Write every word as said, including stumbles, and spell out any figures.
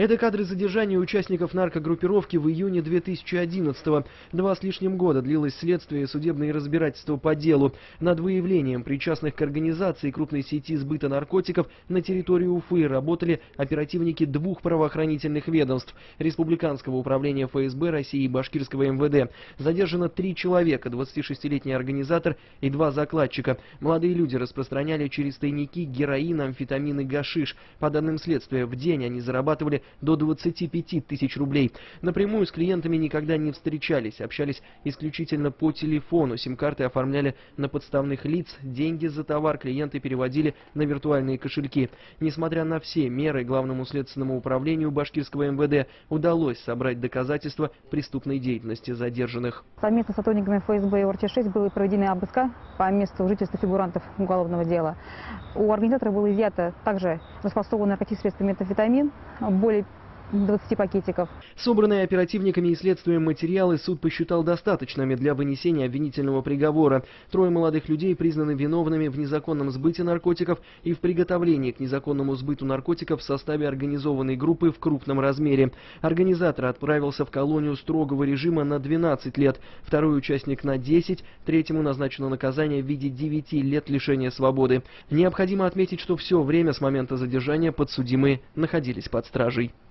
Это кадры задержания участников наркогруппировки в июне две тысячи одиннадцатого. Два с лишним года длилось следствие и судебные разбирательства по делу. Над выявлением причастных к организации крупной сети сбыта наркотиков на территории Уфы работали оперативники двух правоохранительных ведомств – Республиканского управления эф эс бэ России и Башкирского эм вэ дэ. Задержано три человека – двадцатишестилетний организатор и два закладчика. Молодые люди распространяли через тайники героин, амфетамин и гашиш. По данным следствия, в день они зарабатывали до двадцати пяти тысяч рублей. Напрямую с клиентами никогда не встречались, общались исключительно по телефону. Сим-карты оформляли на подставных лиц, деньги за товар клиенты переводили на виртуальные кошельки. Несмотря на все меры, Главному следственному управлению Башкирского эм вэ дэ удалось собрать доказательства преступной деятельности задержанных. Совместно с сотрудниками эф эс бэ и о эр тэ шесть были проведены обыска по месту жительства фигурантов уголовного дела. У организатора было изъято также расфасованный наркотический средства метамфетамин, более двадцати пакетиков. Собранные оперативниками и следствием материалы суд посчитал достаточными для вынесения обвинительного приговора. Трое молодых людей признаны виновными в незаконном сбыте наркотиков и в приготовлении к незаконному сбыту наркотиков в составе организованной группы в крупном размере. Организатор отправился в колонию строгого режима на двенадцать лет, второй участник на десять, третьему назначено наказание в виде девяти лет лишения свободы. Необходимо отметить, что все время с момента задержания подсудимые находились под стражей.